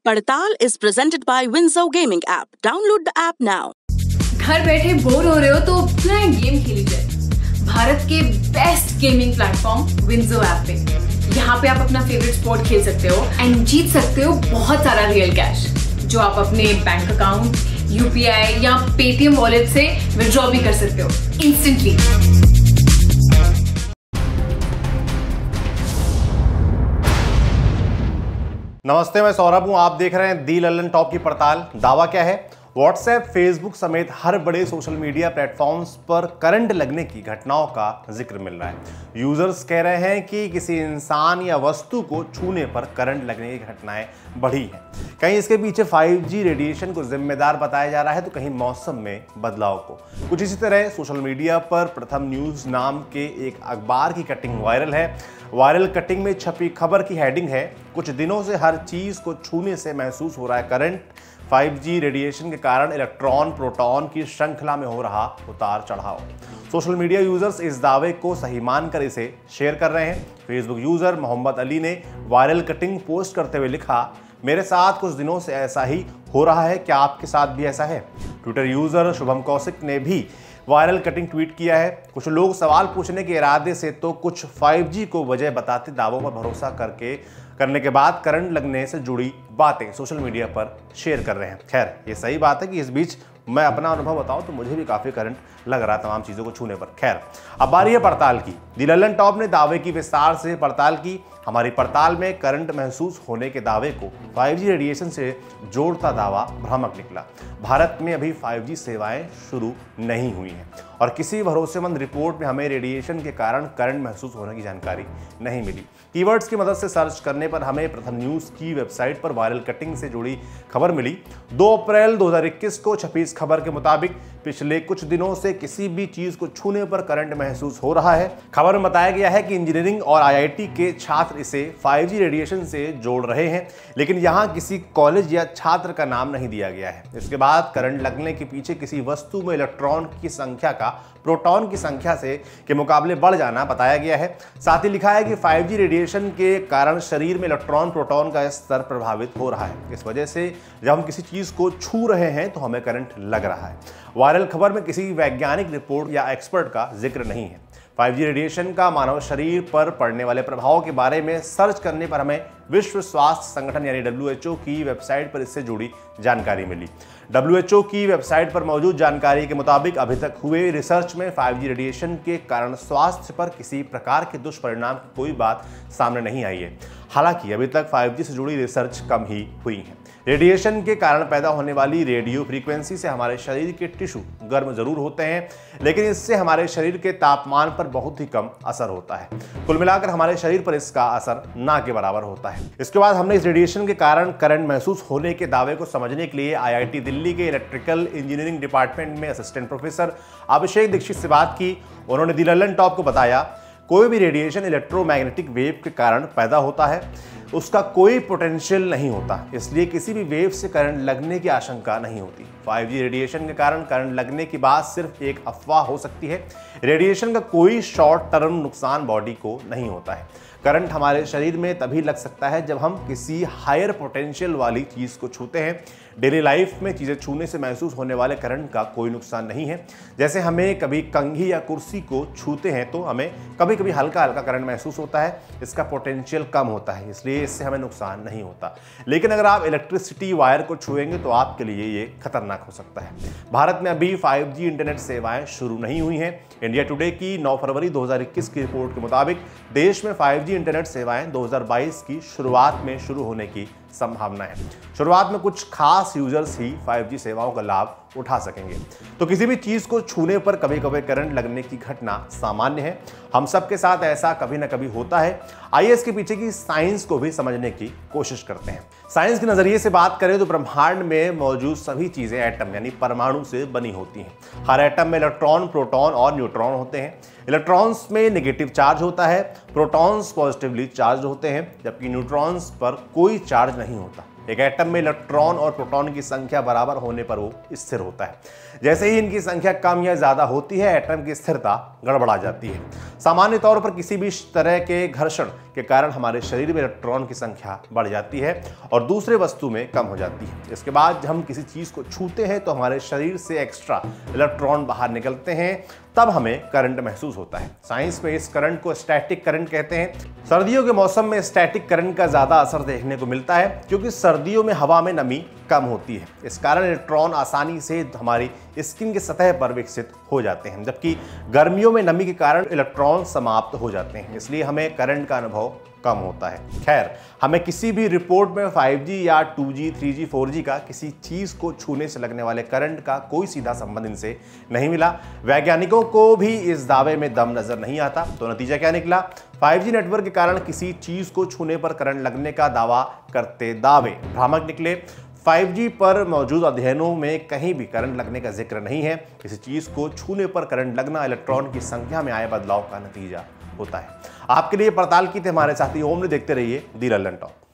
पड़ताल is presented by Windsor Gaming app. Download the app now. घर बैठे bore हो रहे हो तो क्यों ना गेम खेली जाए भारत के best gaming platform WinZO app पे। यहाँ पे आप अपना फेवरेट स्पोर्ट खेल सकते हो एंड जीत सकते हो बहुत सारा रियल कैश जो आप अपने बैंक अकाउंट, यूपीआई या पेटीएम वॉलेट से विड्रॉ भी कर सकते हो इंस्टेंटली। नमस्ते, मैं सौरभ हूं। आप देख रहे हैं दी लल्लन टॉप की पड़ताल। दावा क्या है? व्हाट्सएप, फेसबुक समेत हर बड़े सोशल मीडिया प्लेटफॉर्म्स पर करंट लगने की घटनाओं का जिक्र मिल रहा है। यूजर्स कह रहे हैं कि किसी इंसान या वस्तु को छूने पर करंट लगने की घटनाएं बढ़ी हैं। कहीं इसके पीछे 5G रेडिएशन को जिम्मेदार बताया जा रहा है तो कहीं मौसम में बदलाव को। कुछ इसी तरह सोशल मीडिया पर प्रथम न्यूज नाम के एक अखबार की कटिंग वायरल है। वायरल कटिंग में छपी खबर की हेडिंग है, कुछ दिनों से हर चीज को छूने से महसूस हो रहा है करंट। 5G रेडिएशन के कारण इलेक्ट्रॉन प्रोटॉन की श्रृंखला में हो रहा उतार चढ़ाव। सोशल मीडिया यूजर्स इस दावे को सही मानकर इसे शेयर कर रहे हैं। फेसबुक यूजर मोहम्मद अली ने वायरल कटिंग पोस्ट करते हुए लिखा, मेरे साथ कुछ दिनों से ऐसा ही हो रहा है, क्या आपके साथ भी ऐसा है? ट्विटर यूजर शुभम कौशिक ने भी वायरल कटिंग ट्वीट किया है। कुछ लोग सवाल पूछने के इरादे से तो कुछ 5G को वजह बताते दावों पर भरोसा करने के बाद करंट लगने से जुड़ी बातें सोशल मीडिया पर शेयर कर रहे हैं। खैर, ये सही बात है कि इस बीच मैं अपना अनुभव बताऊं तो मुझे भी काफ़ी करंट लग रहा है तमाम चीज़ों को छूने पर। खैर, अब बारी है पड़ताल की। दी लल्लन टॉप ने दावे की विस्तार से पड़ताल की। हमारी पड़ताल में करंट महसूस होने के दावे को 5G रेडिएशन से जोड़ता दावा भ्रामक निकला। भारत में अभी 5G सेवाएं शुरू नहीं हुई हैं और किसी भरोसेमंद रिपोर्ट में हमें रेडिएशन के कारण करंट महसूस होने की जानकारी नहीं मिली। कीवर्ड्स की मदद से सर्च करने पर हमें प्रथम न्यूज की वेबसाइट पर वायरल कटिंग से जुड़ी खबर मिली। 2 अप्रैल 2021 को छपी इस खबर के मुताबिक पिछले कुछ दिनों से किसी भी चीज को छूने पर करंट महसूस हो रहा है। खबर में बताया गया है कि इंजीनियरिंग और IIT के छात्र इसे 5G रेडिएशन से जोड़ रहे हैं, लेकिन यहां किसी कॉलेज या छात्र का नाम नहीं दिया गया है। इसके बाद करंट लगने के पीछे किसी वस्तु में इलेक्ट्रॉन की संख्या का प्रोटॉन की संख्या से के मुकाबले बढ़ जाना बताया गया है। साथ ही लिखा है कि 5G रेडिएशन के कारण शरीर में इलेक्ट्रॉन प्रोटॉन का स्तर प्रभावित हो रहा है। इस वजह से जब हम किसी चीज को छू रहे हैं तो हमें करंट लग रहा है। वायरल खबर में किसी वैज्ञानिक रिपोर्ट या एक्सपर्ट का जिक्र नहीं है। 5G रेडिएशन का मानव शरीर पर पड़ने वाले प्रभाव के बारे में सर्च करने पर हमें विश्व स्वास्थ्य संगठन यानी WHO की वेबसाइट पर इससे जुड़ी जानकारी मिली। WHO की वेबसाइट पर मौजूद जानकारी के मुताबिक अभी तक हुए रिसर्च में 5G रेडिएशन के कारण स्वास्थ्य पर किसी प्रकार के दुष्परिणाम की कोई बात सामने नहीं आई है। हालांकि अभी तक 5G से जुड़ी रिसर्च कम ही हुई है। रेडिएशन के कारण पैदा होने वाली रेडियो फ्रीक्वेंसी से हमारे शरीर के टिश्यू गर्म जरूर होते हैं, लेकिन इससे हमारे शरीर के तापमान पर बहुत ही कम असर होता है। कुल मिलाकर हमारे शरीर पर इसका असर ना के बराबर होता है। इसके बाद हमने इस रेडिएशन के कारण करंट महसूस होने के दावे को समझने के लिए IIT दिल्ली के इलेक्ट्रिकल इंजीनियरिंग डिपार्टमेंट में असिस्टेंट प्रोफेसर अभिषेक दीक्षित से बात की। उन्होंने दी लल्लन टॉप को बताया, कोई भी रेडिएशन इलेक्ट्रोमैग्नेटिक वेव के कारण पैदा होता है, उसका कोई पोटेंशियल नहीं होता, इसलिए किसी भी वेव से करंट लगने की आशंका नहीं होती। 5G रेडिएशन के कारण करंट लगने की बात सिर्फ एक अफवाह हो सकती है। रेडिएशन का कोई शॉर्ट टर्म नुकसान बॉडी को नहीं होता है। करंट हमारे शरीर में तभी लग सकता है जब हम किसी हायर पोटेंशियल वाली चीज को छूते हैं। डेली लाइफ में चीजें छूने से महसूस होने वाले करंट का कोई नुकसान नहीं है। जैसे हमें कभी कंघी या कुर्सी को छूते हैं तो हमें कभी कभी हल्का हल्का करंट महसूस होता है, इसका पोटेंशियल कम होता है, इसलिए इससे हमें नुकसान नहीं होता। लेकिन अगर आप इलेक्ट्रिसिटी वायर को छुएंगे तो आपके लिए ये खतरनाक हो सकता है। भारत में अभी 5G इंटरनेट सेवाएं शुरू नहीं हुई हैं। इंडिया टुडे की 9 फरवरी 2021 की रिपोर्ट के मुताबिक देश में 5G इंटरनेट सेवाएं 2022 की शुरुआत में शुरू होने की संभावना है। शुरुआत में कुछ खास यूजर्स ही 5G सेवाओं का लाभ उठा सकेंगे। तो किसी भी चीज को छूने पर कभी कभी करंट लगने की घटना सामान्य है। हम सबके साथ ऐसा कभी ना कभी होता है। आइए इसके पीछे की साइंस को भी समझने की कोशिश करते हैं। साइंस के नजरिए से बात करें तो ब्रह्मांड में मौजूद सभी चीजें एटम यानी परमाणु से बनी होती हैं। हर एटम में इलेक्ट्रॉन, प्रोटॉन और न्यूट्रॉन होते हैं। इलेक्ट्रॉन्स में नेगेटिव चार्ज होता है, प्रोटॉन्स पॉजिटिवली चार्ज होते हैं, जबकि न्यूट्रॉन्स पर कोई चार्ज नहीं होता। एक एटम में इलेक्ट्रॉन और प्रोटॉन की संख्या बराबर होने पर वो स्थिर होता है। जैसे ही इनकी संख्या कम या ज्यादा होती है, एटम की स्थिरता गड़बड़ा जाती है। सामान्य तौर पर किसी भी तरह के घर्षण के कारण हमारे शरीर में इलेक्ट्रॉन की संख्या बढ़ जाती है और दूसरे वस्तु में कम हो जाती है। इसके बाद जब हम किसी चीज को छूते हैं तो हमारे शरीर से एक्स्ट्रा इलेक्ट्रॉन बाहर निकलते हैं, तब हमें करंट महसूस होता है। साइंस में इस करंट को स्टैटिक करंट कहते हैं। सर्दियों के मौसम में स्टैटिक करंट का ज्यादा असर देखने को मिलता है क्योंकि सर्दियों में हवा में नमी कम होती है। इस कारण इलेक्ट्रॉन आसानी से हमारी स्किन की सतह पर विकसित हो जाते हैं, जबकि गर्मियों में नमी के कारण इलेक्ट्रॉन समाप्त हो जाते हैं, इसलिए हमें करंट का अनुभव कम होता है। खैर, हमें किसी भी रिपोर्ट में 5G या 2G, 3G, 4G का किसी चीज को छूने से लगने वाले करंट का कोई सीधा संबंध इनसे नहीं मिला। वैज्ञानिकों को भी इस दावे में दम नजर नहीं आता। तो नतीजा क्या निकला? 5G नेटवर्क के कारण किसी चीज को छूने पर करंट लगने का दावा करते दावे भ्रामक निकले। 5G पर मौजूद अध्ययनों में कहीं भी करंट लगने का जिक्र नहीं है। किसी चीज को छूने पर करंट लगना इलेक्ट्रॉन की संख्या में आए बदलाव का नतीजा होता है। आपके लिए पड़ताल की थे हमारे साथी ओम ने। देखते रहिए दी लल्लन टॉप।